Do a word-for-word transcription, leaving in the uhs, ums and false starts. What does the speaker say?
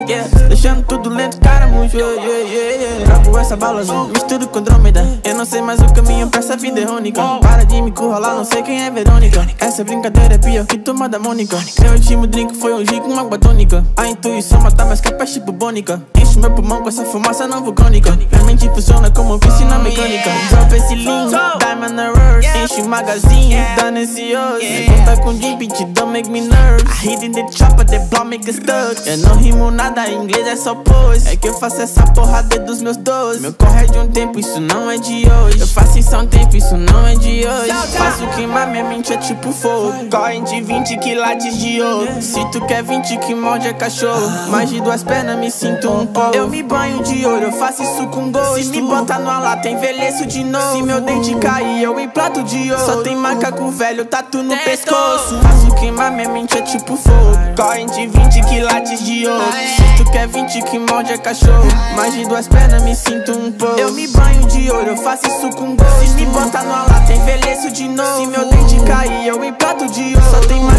yeah. Deixando tudo lento, cara, muito, yeah, yeah, yeah. Trago essa bala azul, misturo com Andrômeda. Eu não sei mais o caminho pra essa vida é única. Para de me curralar, não sei quem é Verônica. Essa brincadeira é pior que turma da Mônica. Meu último drink foi um gin com água tônica. A intuição mata mais capaz tipo bônica. Enche meu pulmão com essa fumaça não vulcânica. Minha mente funciona como um vício na mecânica. Drop esse link, diamond na rush. Enche o magazine, dando esse osso. Conta com G, bitch, don't make me nervous. I hit in the chopper, the blow make it stuck. Eu não rimo nada, em inglês é só pose. É que eu faço essa porra desde dos meus doze. Meu corre é de um tempo, isso não é de hoje. Eu faço isso há um tempo, isso não é de hoje. Faço queimar, minha mente é tipo fogo. Correm de vinte quilates de ouro. Se tu quer vinte que morde é cachorro. Mais de duas pernas me sinto um pouco. Eu me banho de ouro, eu faço isso com gosto. Se me botar numa lata, envelheço de novo. Se meu dente cair, eu implanto de ouro. Só tem macaco velho, tatu no pescoço. Faço queimar, minha mente é tipo fogo. Correm de vinte quilates de ouro. Se tu quer vinte que morde é cachorro. Mais de duas pernas me sinto um pouco. Eu me banho de ouro, eu faço isso com gosto. Se me botar numa lata, envelheço de novo. Se meu dente cair, eu implanto de ouro. Só tem